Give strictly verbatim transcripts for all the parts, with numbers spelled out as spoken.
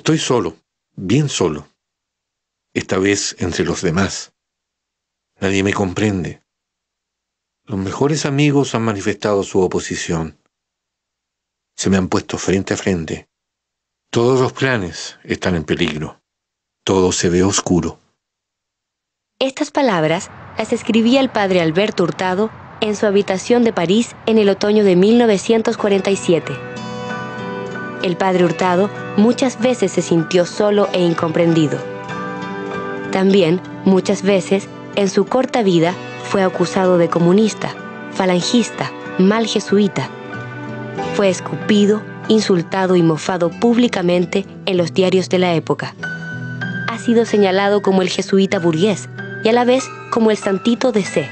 Estoy solo, bien solo. Esta vez entre los demás. Nadie me comprende. Los mejores amigos han manifestado su oposición. Se me han puesto frente a frente. Todos los planes están en peligro. Todo se ve oscuro. Estas palabras las escribía el padre Alberto Hurtado en su habitación de París en el otoño de mil novecientos cuarenta y siete. El padre Hurtado muchas veces se sintió solo e incomprendido. También, muchas veces, en su corta vida, fue acusado de comunista, falangista, mal jesuita. Fue escupido, insultado y mofado públicamente en los diarios de la época. Ha sido señalado como el jesuita burgués y a la vez como el santito de C.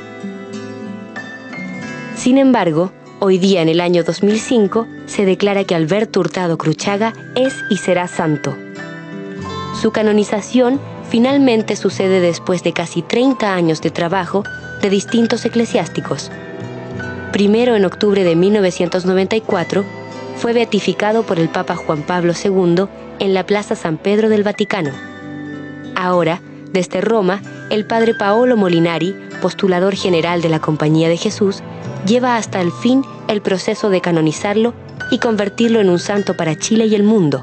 Sin embargo, hoy día en el año dos mil cinco se declara que Alberto Hurtado Cruchaga es y será santo. Su canonización finalmente sucede después de casi treinta años de trabajo de distintos eclesiásticos. Primero, en octubre de mil novecientos noventa y cuatro, fue beatificado por el Papa Juan Pablo segundo en la Plaza San Pedro del Vaticano. Ahora, desde Roma, el padre Paolo Molinari, postulador general de la Compañía de Jesús, lleva hasta el fin el proceso de canonizarlo y convertirlo en un santo para Chile y el mundo.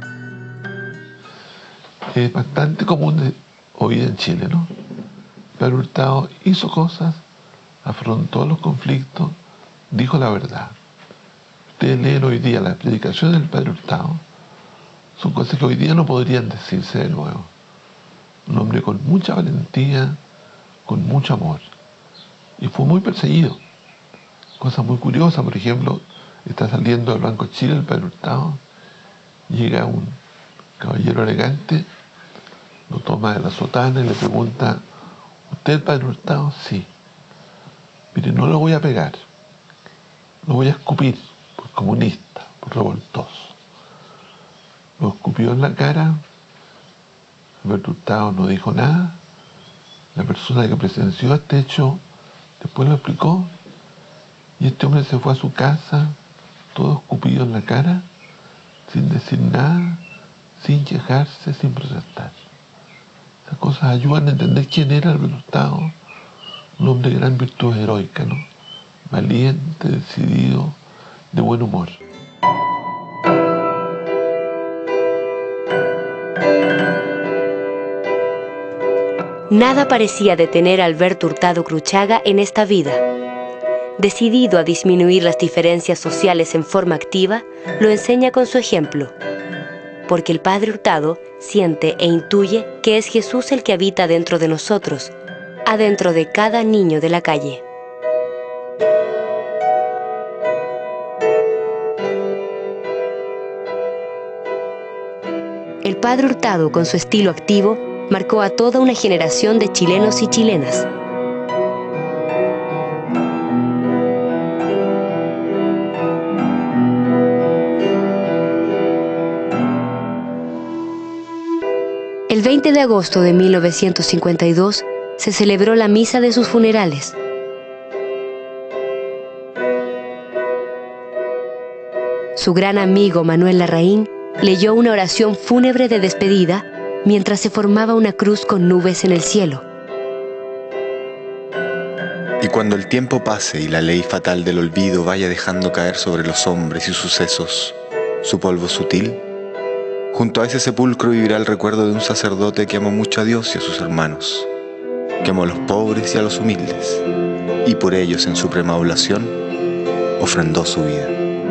Es bastante común hoy en Chile, ¿no? Padre Hurtado hizo cosas, afrontó los conflictos, dijo la verdad. Ustedes leen hoy día las predicaciones del Padre Hurtado, son cosas que hoy día no podrían decirse de nuevo. Un hombre con mucha valentía, con mucho amor. Y fue muy perseguido. Cosa muy curiosa, por ejemplo, está saliendo del Banco de Chile el Padre Hurtado, llega un caballero elegante, lo toma de la sotana y le pregunta: ¿usted es el Padre Hurtado? Sí. Mire, no lo voy a pegar, lo voy a escupir por comunista, por revoltoso. Lo escupió en la cara. Alberto Hurtado no dijo nada. La persona que presenció este hecho después lo explicó, y este hombre se fue a su casa todo escupido en la cara, sin decir nada, sin quejarse, sin protestar. Esas cosas ayudan a entender quién era Alberto Hurtado, un hombre de gran virtud heroica, ¿no? Valiente, decidido, de buen humor. Nada parecía detener a Alberto Hurtado Cruchaga en esta vida. Decidido a disminuir las diferencias sociales en forma activa, lo enseña con su ejemplo. Porque el padre Hurtado siente e intuye que es Jesús el que habita dentro de nosotros, adentro de cada niño de la calle. El padre Hurtado, con su estilo activo, marcó a toda una generación de chilenos y chilenas. El veinte de agosto de mil novecientos cincuenta y dos se celebró la misa de sus funerales. Su gran amigo Manuel Larraín leyó una oración fúnebre de despedida mientras se formaba una cruz con nubes en el cielo. Y cuando el tiempo pase y la ley fatal del olvido vaya dejando caer sobre los hombres y sucesos su polvo sutil, junto a ese sepulcro vivirá el recuerdo de un sacerdote que amó mucho a Dios y a sus hermanos, que amó a los pobres y a los humildes, y por ellos en suprema oblación ofrendó su vida.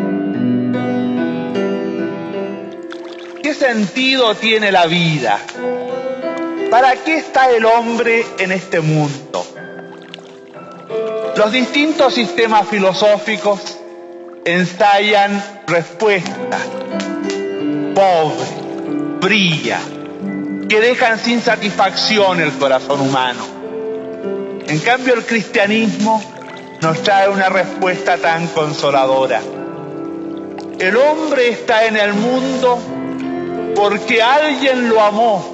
¿Qué sentido tiene la vida? ¿Para qué está el hombre en este mundo? Los distintos sistemas filosóficos ensayan respuestas pobres, frías, que dejan sin satisfacción el corazón humano. En cambio, el cristianismo nos trae una respuesta tan consoladora. El hombre está en el mundo porque alguien lo amó.